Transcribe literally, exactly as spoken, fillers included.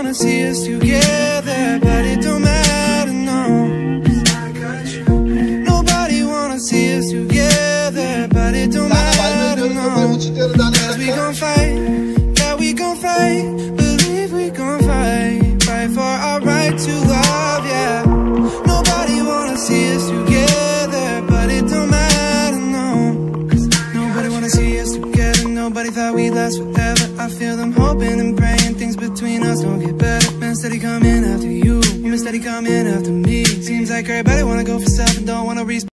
wanna see us together, but it don't matter, no. Nobody wanna see us together, but it don't matter, no. Cause we gon' fight, yeah, we gon' fight. Believe we gon' fight, fight for our right to love, yeah. Nobody wanna see us together, but it don't matter, no. Nobody wanna see us together, nobody thought we'd last forever. I feel them hoping and praying things between us don't get better. Man steady coming after you, woman steady coming after me. Seems like everybody wanna go for self and don't wanna respect.